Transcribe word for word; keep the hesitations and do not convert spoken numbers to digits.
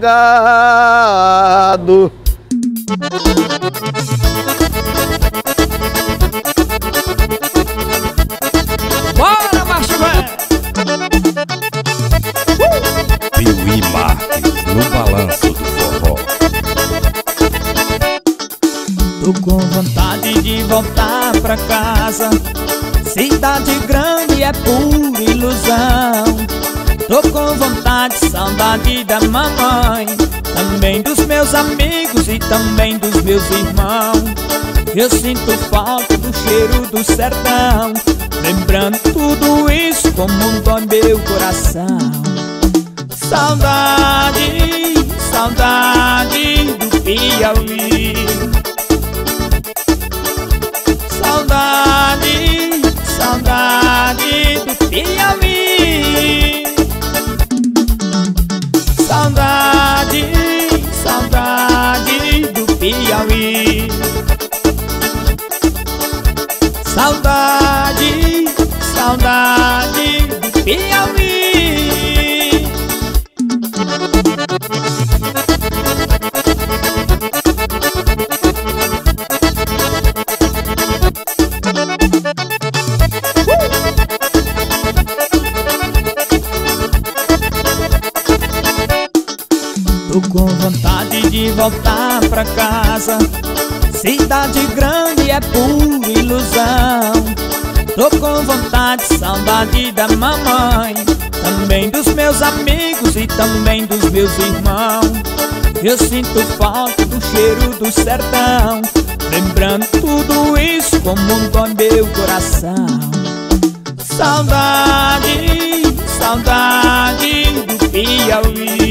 advogado. Bora, macho velho! Piuí Marques, no balanço do forró. Tô com vontade de voltar pra casa. Cidade grande é pura ilusão. Tô com vontade, saudade da mamãe, também dos meus amigos e também dos meus irmãos. Eu sinto falta do cheiro do sertão, lembrando tudo isso como dói meu coração. Saudade, saudade do Piauí. Saudade, saudade do Piauí. Saudade, saudade do Piauí. Saudade, saudade do Piauí. Tô com vontade de voltar pra casa. Cidade grande é pura ilusão. Tô com vontade, saudade da mamãe, também dos meus amigos e também dos meus irmãos. Eu sinto falta do cheiro do sertão, lembrando tudo isso como dói meu coração. Saudade, saudade do Piauí.